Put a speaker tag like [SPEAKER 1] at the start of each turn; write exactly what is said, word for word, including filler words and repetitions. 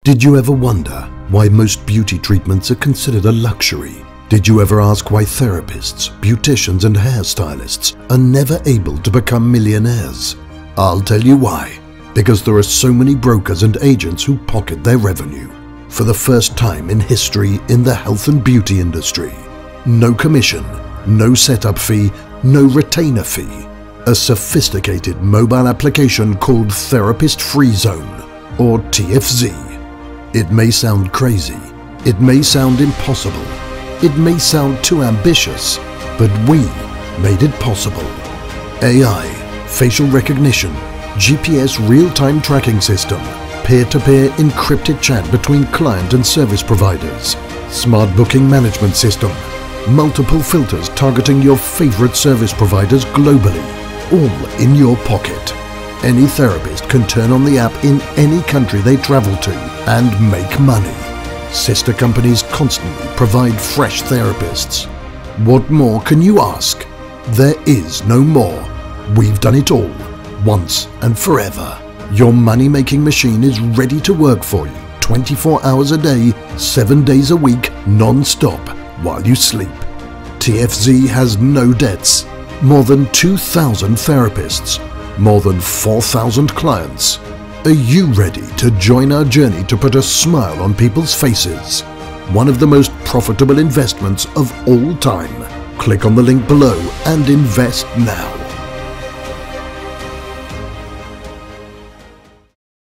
[SPEAKER 1] Did you ever wonder why most beauty treatments are considered a luxury? Did you ever ask why therapists, beauticians and hairstylists are never able to become millionaires? I'll tell you why. Because there are so many brokers and agents who pocket their revenue. For the first time in history in the health and beauty industry. No commission, no setup fee, no retainer fee. A sophisticated mobile application called Therapist Free Zone, or T F Z. It may sound crazy, it may sound impossible, it may sound too ambitious, but we made it possible. A I, facial recognition, G P S real-time tracking system, peer-to-peer encrypted chat between client and service providers, smart booking management system, multiple filters targeting your favorite service providers globally, all in your pocket. Any therapist can turn on the app in any country they travel to and make money. Sister companies constantly provide fresh therapists. What more can you ask? There is no more. We've done it all, once and forever. Your money-making machine is ready to work for you twenty-four hours a day, seven days a week, non-stop, while you sleep. T F Z has no debts. More than two thousand therapists. More than four thousand clients. Are you ready to join our journey to put a smile on people's faces? One of the most profitable investments of all time. Click on the link below and invest now.